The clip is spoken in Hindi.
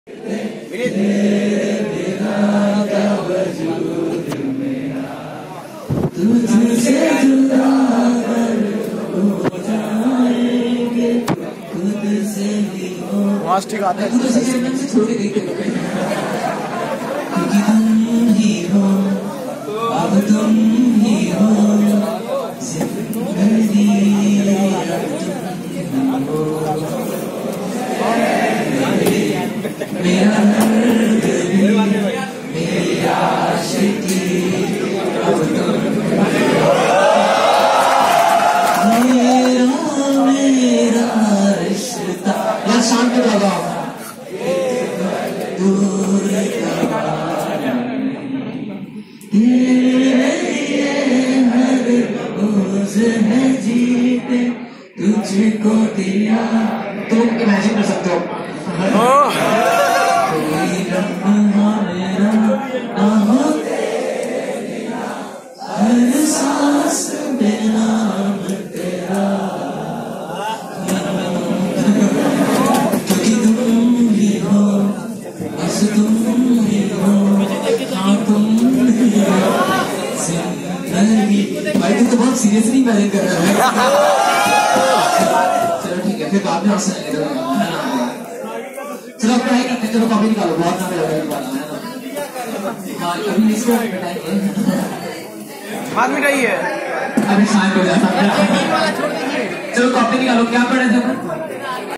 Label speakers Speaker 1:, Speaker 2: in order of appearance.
Speaker 1: ठीक आता है। अब तुम ही हो जिंदगी, मेरा दर्द भी मेरी आशिकी, अब तुम मेरा रिश्ता। यहाँ शांत लगा दूर है जीते तुझको दिया। तुम इमेजिन कर सकते हो कोई लम्हा मेरा ना हो हर सांस में नाम तेरा, क्योंकि तुम ही हो बस तुम ही हो, हाँ तुम ही हो जिंदगी। भाई तू तो बहुत सीरियसली इमेजिन कर रहा है। चलो ठीक है, फिर बाद में हंसने लगे। चलो अपना है करते, चलो कॉपी निकालो, बहुत नाम लगा है ना। हाँ अभी इसको मिटाएंगे,
Speaker 2: हाथ मिटाइए,
Speaker 1: अभी शांत हो जाता है। चलो कॉपी निकालो, क्या पढ़े थे?